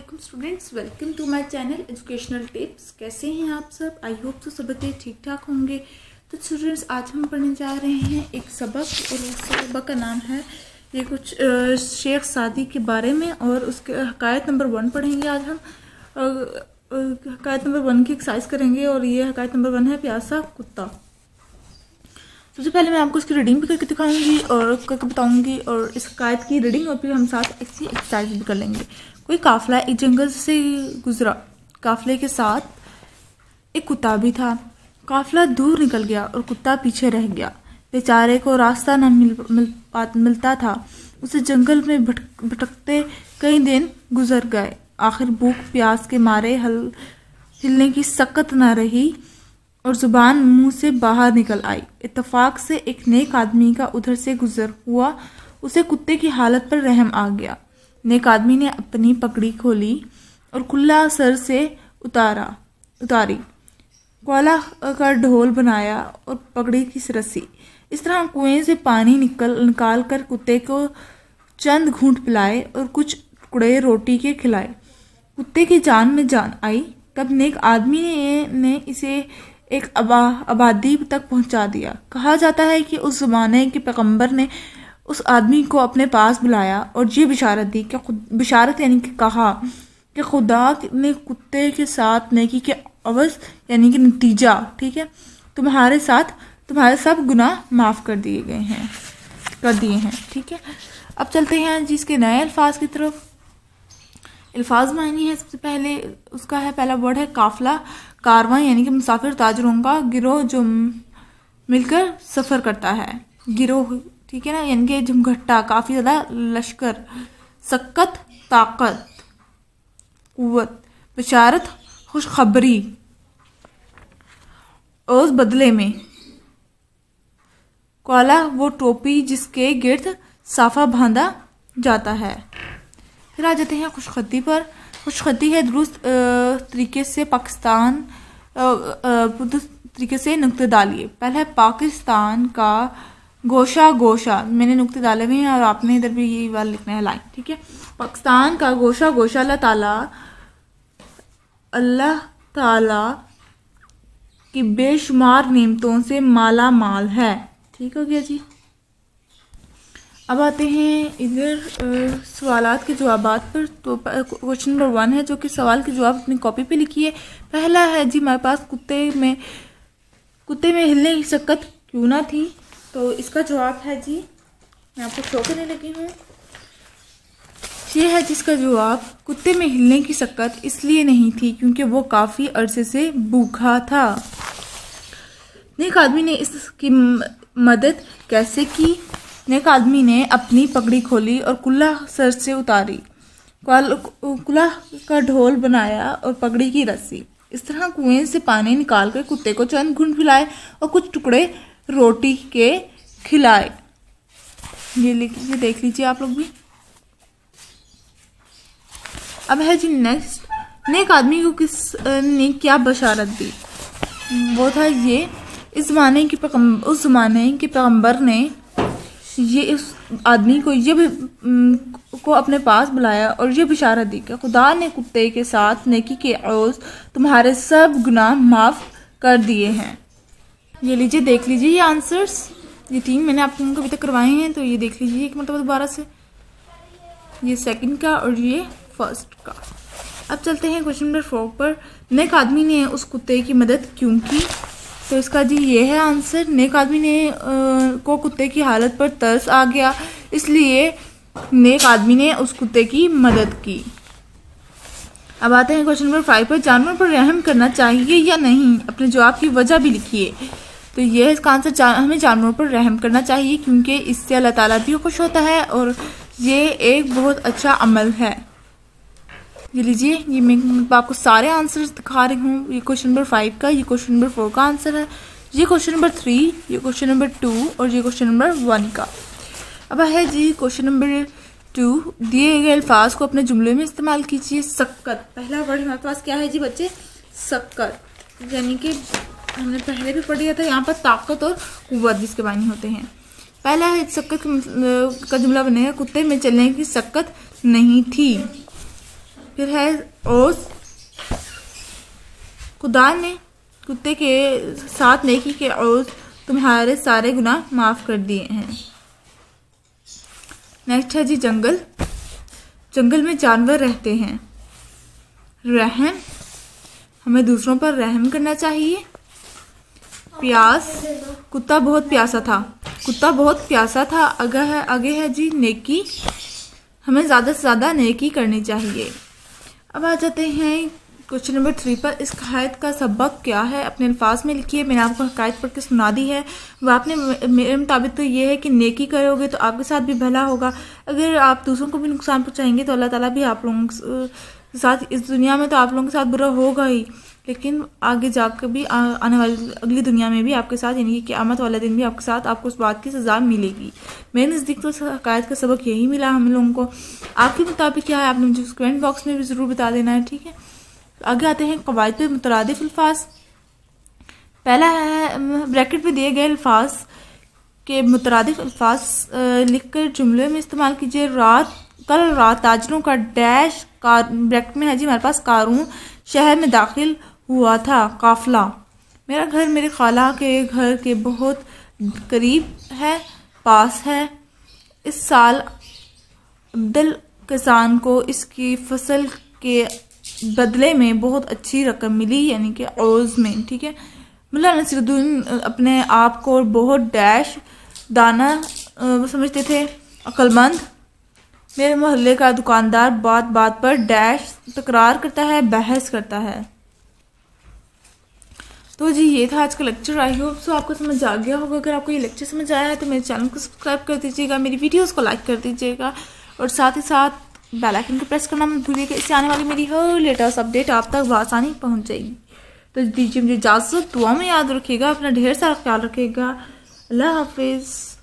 वालेकुम students, welcome to my channel educational tips. कैसे हैं आप सब? आई होप तो सब बच्चे ठीक ठाक होंगे। तो स्टूडेंट्स, आज हम पढ़ने जा रहे हैं एक सबक, और उस सबक का नाम है ये कुछ शेख सादी के बारे में, और उसके हकायत नंबर 1 पढ़ेंगे। आज हम हकायत नंबर 1 की एक्सरसाइज करेंगे, और ये हकायत नंबर 1 है प्यासा कुत्ता। सबसे पहले मैं आपको इसकी रीडिंग भी करके दिखाऊंगी और करके बताऊंगी, और इस हकायत की रीडिंग, और फिर हम साथ ऐसी एक्सरसाइज भी कर लेंगे। कोई काफिला एक जंगल से गुजरा। काफिले के साथ एक कुत्ता भी था। काफिला दूर निकल गया और कुत्ता पीछे रह गया। बेचारे को रास्ता न मिलता था। उसे जंगल में भटकते कई दिन गुजर गए। आखिर भूख प्यास के मारे हिलने की सकत न रही और जुबान मुंह से बाहर निकल आई। इत्तेफाक से एक नेक आदमी का उधर से गुजर हुआ। उसे कुत्ते की हालत पर रहम आ गया। नेक आदमी ने अपनी पगड़ी खोली और खुला सर से उतारी। कोयला का ढोल बनाया और पगड़ी की रस्सी। इस तरह कुएं से पानी निकाल कर कुत्ते को चंद घूंट पिलाए और कुछ टुकड़े रोटी के खिलाए। कुत्ते की जान में जान आई। तब नेक आदमी ने इसे एक आबादी तक पहुंचा दिया। कहा जाता है कि उस जमाने के पैगंबर ने उस आदमी को अपने पास बुलाया और ये बिशारत दी कि बिशारत यानी कि कहा कि खुदा ने कुत्ते के साथ नेकी के अवज़ यानी कि नतीजा, ठीक है, तुम्हारे सब गुनाह माफ़ कर दिए हैं, ठीक है। अब चलते हैं जिसके नए अल्फाज की तरफ। अल्फाज मायनी है। सबसे पहले उसका है, पहला वर्ड है काफिला। कारवां यानी कि मुसाफिर ताजरों का गिरोह जो मिलकर सफ़र करता है। गिरोह, ठीक है ना, यानी कि झमघट्टा, काफ़ी ज़्यादा लश्कर। सक्कत ताकत कुव्वत। बशारत खुशखबरी। उस बदले में कोला वो टोपी जिसके गिर्द साफा बांधा जाता है। फिर आ जाते हैं खुशखती पर। खुशखती है दुरुस्त तरीके से पाकिस्तान तरीके से नुक्ते डालिए। पहला है पाकिस्तान का गोशा। मैंने नुक्ते डाले हुए हैं और आपने इधर भी ये वाला लिखना है लाइन, ठीक है। पाकिस्तान का गोशा अल्लाह ताला की बेशुमार नेमतों से माला माल है। ठीक हो गया जी। अब आते हैं इधर सवालात के जवाबात पर। तो क्वेश्चन नंबर 1 है, जो कि सवाल के जवाब अपनी कॉपी पे लिखिए। पहला है जी हमारे पास, कुत्ते में हिलने की सकत क्यों ना थी। तो इसका जवाब है जी, मैं आपको शो करने लगी हूँ। ये है जिसका जवाब, कुत्ते में हिलने की सकत इसलिए नहीं थी क्योंकि वो काफ़ी अरसे से भूखा था। नेक आदमी ने इसकी मदद कैसे की। नेक आदमी ने अपनी पगड़ी खोली और कुल्ला सर से उतारी। कुल्ला का ढोल बनाया और पगड़ी की रस्सी। इस तरह कुएं से पानी निकालकर कुत्ते को चंद घूंट पिलाए और कुछ टुकड़े रोटी के खिलाए। ये देख लीजिए आप लोग भी। अब है जी नेक्स्ट, नेक आदमी को किस ने क्या बशारत दी। वो था ये, उस जमाने के पैगंबर ने ये इस आदमी को अपने पास बुलाया और ये बिशारत दी कि खुदा ने कुत्ते के साथ नेकी के एवज़ तुम्हारे सब गुनाह माफ़ कर दिए हैं। ये लीजिए, देख लीजिए ये आंसर्स। ये 3 मैंने आप लोगों को अभी तक करवाए हैं, तो ये देख लीजिए एक मतलब दोबारा से। ये सेकंड का और ये फर्स्ट का। अब चलते हैं क्वेश्चन नंबर 4 पर। नेक आदमी ने उस कुत्ते की मदद क्यों की। तो इसका जी ये है आंसर। नेक आदमी ने को कुत्ते की हालत पर तरस आ गया, इसलिए नेक आदमी ने उस कुत्ते की मदद की। अब आते हैं क्वेश्चन नंबर 5 पर। जानवर पर रहम करना चाहिए या नहीं, अपने जवाब की वजह भी लिखिए। तो ये है इसका आंसर, हमें जानवरों पर रहम करना चाहिए क्योंकि इससे अल्लाह ताला भी खुश होता है और ये एक बहुत अच्छा अमल है। ये लीजिए, ये मैं आपको सारे आंसर्स दिखा रही हूँ। ये क्वेश्चन नंबर 5 का, ये क्वेश्चन नंबर 4 का आंसर है, ये क्वेश्चन नंबर 3, ये क्वेश्चन नंबर 2 और ये क्वेश्चन नंबर 1 का। अब है जी क्वेश्चन नंबर 2, दिए गए अल्फाज को अपने जुमले में इस्तेमाल कीजिए। सक्कत, पहला वर्ड हमारे पास क्या है जी बच्चे, सक्कत, यानी कि हमने पहले भी पढ़ लिया था। यहाँ पर ताकत और कुव्वत जिसके मानी होते हैं। पहला है सक्कत का जुमला बनेगा, कुत्ते में चलने की सक्कत नहीं थी। फिर है ओस, खुदा ने कुत्ते के साथ नेकी के ओस तुम्हारे सारे गुनाह माफ़ कर दिए हैं। नेक्स्ट है जी जंगल, जंगल में जानवर रहते हैं। रहम, हमें दूसरों पर रहम करना चाहिए। प्यास, कुत्ता बहुत प्यासा था, कुत्ता बहुत प्यासा था। आगे है जी नेकी, हमें ज़्यादा से ज़्यादा नेकी करनी चाहिए। अब आ जाते हैं क्वेश्चन नंबर 3 पर। इस हकायत का सबक क्या है, अपने अल्फाज में लिखिए। मैंने आपको हकायत पढ़ के सुना दी है। वह आपने मेरे मुताबिक तो ये है कि नेकी करोगे तो आपके साथ भी भला होगा। अगर आप दूसरों को भी नुकसान पहुंचाएंगे तो अल्लाह ताला भी आप लोगों के साथ, इस दुनिया में तो आप लोगों के साथ बुरा होगा ही, लेकिन आगे जाकर भी आने वाली अगली दुनिया में भी आपके साथ, यानी कि क़यामत वाले दिन भी आपके साथ आपको उस बात की सज़ा मिलेगी। मेरे नज़दीक तो हकायत का सबक यही मिला हम लोगों को। आपके मुताबिक क्या है आपने मुझे कमेंट बॉक्स में भी ज़रूर बता देना है, ठीक है। आगे आते हैं कवायद पे मुतरादिफ अल्फाज। पहला है ब्रैकेट में दिए गए अल्फाज के मुतरादिफ अल्फाज लिखकर जुमले में इस्तेमाल कीजिए। कल रात ताजरों का डैश, ब्रैकेट में है जी हमारे पास कारून शहर में दाखिल हुआ था। काफिला, मेरा घर मेरे खाला के घर के बहुत करीब है, पास है। इस साल अब्दुल किसान को इसकी फसल के बदले में बहुत अच्छी रकम मिली, यानी कि औज में, ठीक है। मुल्ला नसीरुद्दीन अपने आप को बहुत डैश दाना समझते थे, अक्लमंद। मेरे मोहल्ले का दुकानदार बात बात पर डैश तकरार करता है, बहस करता है। तो जी ये था आज का लेक्चर। आई होप सो आपको समझ आ गया होगा। अगर आपको ये लेक्चर समझ आया है तो मेरे चैनल को सब्सक्राइब कर दीजिएगा, मेरी वीडियोस को लाइक कर दीजिएगा और साथ ही साथ बेल आइकन को प्रेस करना मत भूलिएगा। इससे आने वाली मेरी हर लेटेस्ट अपडेट आप तक बआसानी पहुंच जाएगी। तो दीजिए मुझे इजाज़त, दुआ में याद रखिएगा, अपना ढेर सारा ख्याल रखिएगा। अल्लाह हाफिज़।